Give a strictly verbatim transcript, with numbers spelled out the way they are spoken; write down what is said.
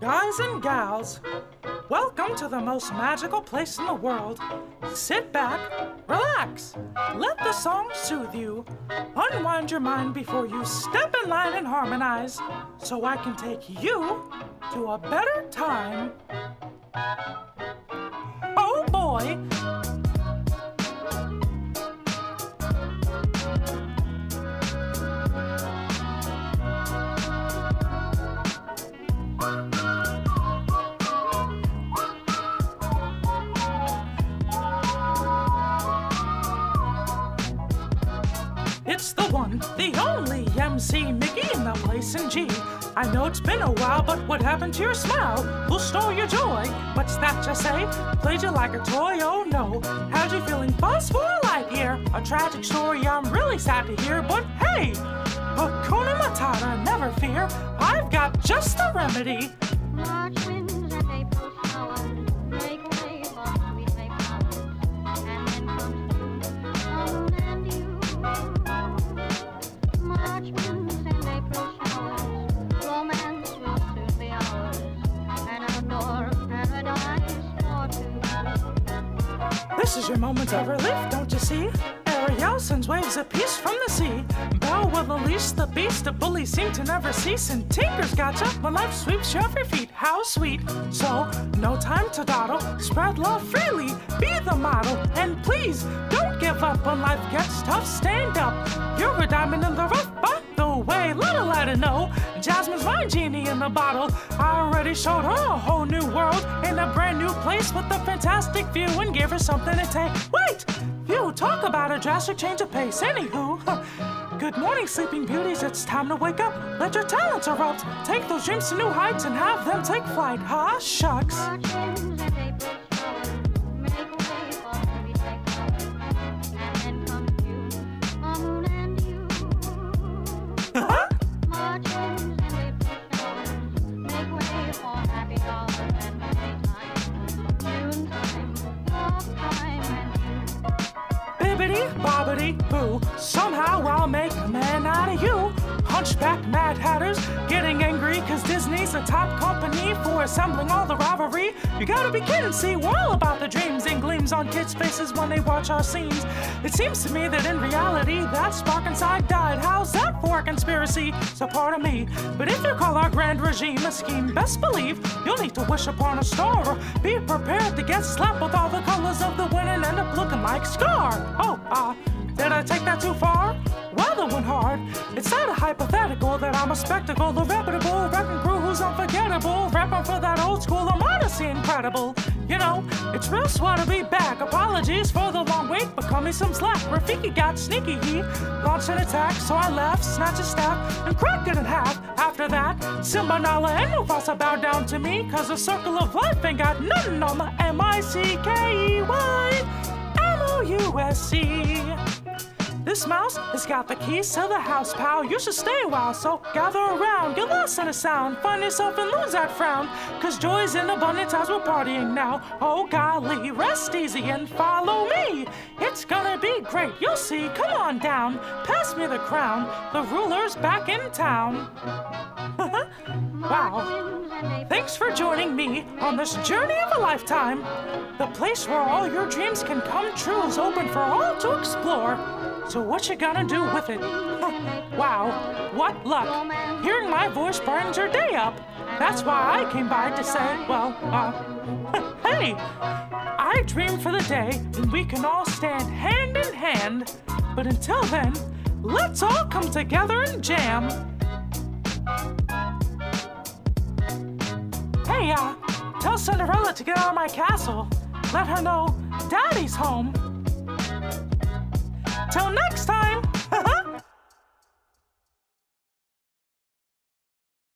Guys and gals, welcome to the most magical place in the world. Sit back, relax, let the song soothe you. Unwind your mind before you step in line and harmonize, so I can take you to a better time. Oh boy! It's the one, the only M C Mickey in the place in G. I know it's been a while, but what happened to your smile? Who stole your joy? What's that you say? Played you like a toy? Oh no. How'd you feeling? Buzz for a light year. A tragic story I'm really sad to hear, but hey! Hakuna Matata, never fear. I've got just the remedy. March winds and April showers make way for sweet May flowers, and then comes June, moon and you. March winds and April showers, romance will soon be ours, an outdoor paradise for two. This is your moment of relief, don't you see? Ariel sends waves of peace from the sea. Belle will unleash the beast, the bullies seem to never cease, and Tinker's gotcha when life sweeps you off your feet. How sweet! So, no time to dawdle, spread love freely, be the model, and please, don't give up when life gets tough, stand up. You're a diamond in the rough, by the way, let her let her know. Jasmine's my genie in the bottle. I already showed her a whole new world in a brand new place with a fantastic view and gave her something to take. Wait! You talk about a drastic change of pace. Anywho, good morning, sleeping beauties. It's time to wake up. Let your talents erupt. Take those dreams to new heights and have them take flight. Ha, shucks. March winds and April showers make way for sweet May flowers, and then comes June, moon and you. Huh? March winds and April showers make way for happy hours and Maytime, June time, love time and Bibbidi bobbidi boo. Somehow I'll make a man out of you. Hunchback Mad Hatters getting angry cause Disney's the top company for assembling all the rivalry. You gotta be kidding, see, we're all about the dreams and gleams on kids' faces when they watch our scenes. It seems to me that in reality that spark inside died. How's that for a conspiracy? So pardon me, but if you call our grand regime a scheme, best believe you'll need to wish upon a star or be prepared to get slapped with all the colors of the wind and end up looking like Scar. Oh, ah, uh, did I take that too far? Well, that went hard. It's not a hypothetical that I'm a spectacle, the reputable wrecking crew who's unforgettable, rapping for that old school, I'm honestly incredible. You know, it's real swell to be back. Apologies for the long wait, but cut me some slack. Rafiki got sneaky, he launched an attack, so I left, snatched his staff, and cracked it in half. After that, Simba, Nala, and Mufasa bowed down to me, cause the circle of life ain't got nothing on the M I C K E Y M O U S C. This mouse has got the keys to the house, pal. You should stay a while, so gather around. Get lost in a sound, find yourself and lose that frown. Cause joy's in abundance as we're partying now. Oh golly, rest easy and follow me. It's gonna be great, you'll see. Come on down, pass me the crown. The ruler's back in town. Wow. Thanks for joining me on this journey of a lifetime. The place where all your dreams can come true is open for all to explore. So what you gonna do with it? Wow, what luck. Hearing my voice brightens your day up. That's why I came by to say, well, uh, hey, I dream for the day when we can all stand hand in hand. But until then, let's all come together and jam. Hey, uh, tell Cinderella to get out of my castle. Let her know Daddy's home. Till next time!